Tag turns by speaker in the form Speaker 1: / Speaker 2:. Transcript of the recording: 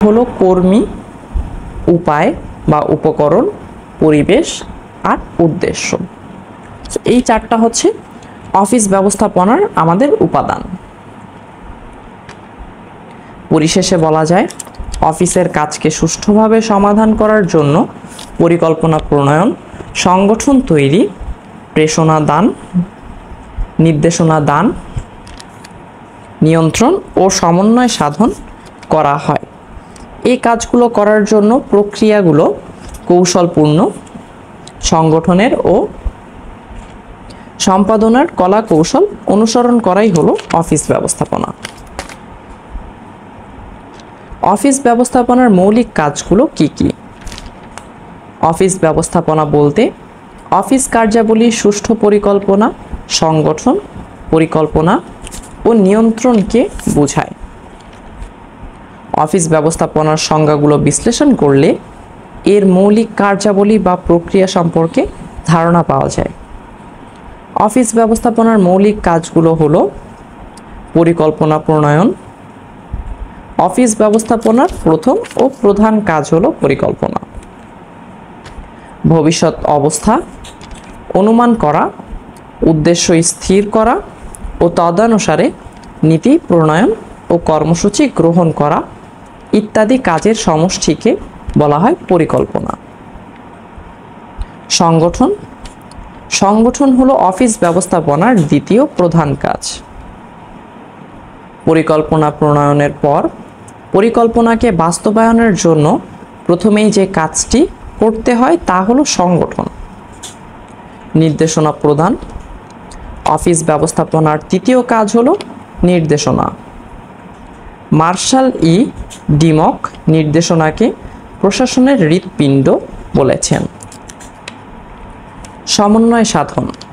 Speaker 1: হলো কর্মী, উপায় বা উপকরণ, পরিবেশ আর উদ্দেশ্য। এই চারটা হচ্ছে অফিস ব্যবস্থাপনার আমাদের উপাদান। পরিশেষে বলা যায়, অফিসের কাজকে সুষ্ঠুভাবে সমাধান করার জন্য পরিকল্পনা প্রণয়ন, সংগঠন তৈরি, প্রেরণা দান, নির্দেশনা দান, নিয়ন্ত্রণ ও সমন্বয় সাধন করা হয়। এই কাজগুলো করার জন্য প্রক্রিয়াগুলো কৌশলপূর্ণ, সংগঠনের ও সম্পাদনার কলা কৌশল অনুসরণ করাই হলো অফিস ব্যবস্থাপনা। অফিস ব্যবস্থাপনার মৌলিক কাজগুলো কি কি? অফিস ব্যবস্থাপনা বলতে অফিস কার্যাবলীর সুষ্ঠু পরিকল্পনা, সংগঠন, পরিকল্পনা ও নিয়ন্ত্রণকে বোঝায়। অফিস ব্যবস্থাপনার সংজ্ঞাগুলো বিশ্লেষণ করলে এর মৌলিক কার্যাবলী বা প্রক্রিয়া সম্পর্কে ধারণা পাওয়া যায়। অফিস ব্যবস্থাপনার মৌলিক কাজগুলো হলো পরিকল্পনা প্রণয়ন। অফিস ব্যবস্থাপনার প্রথম ও প্রধান কাজ হলো পরিকল্পনা। ভবিষ্যৎ অবস্থা অনুমান করা, উদ্দেশ্য স্থির করা ও তদনুসারে নীতি প্রণয়ন ও কর্মসূচি গ্রহণ করা ইত্যাদি কাজের সমষ্টিকে বলা হয় পরিকল্পনা। সংগঠন। সংগঠন হলো অফিস ব্যবস্থাপনার দ্বিতীয় প্রধান কাজ। পরিকল্পনা প্রণয়নের পর পরিকল্পনাকে বাস্তবায়নের জন্য প্রথমেই যে কাজটি করতে হয় তা হলো সংগঠন। নির্দেশনা প্রদান। অফিস ব্যবস্থাপনার তৃতীয় কাজ হলো নির্দেশনা। মার্শাল ডিমক নির্দেশনাকে প্রশাসনের হৃৎপিণ্ড বলেছেন। সমন্বয় সাধন।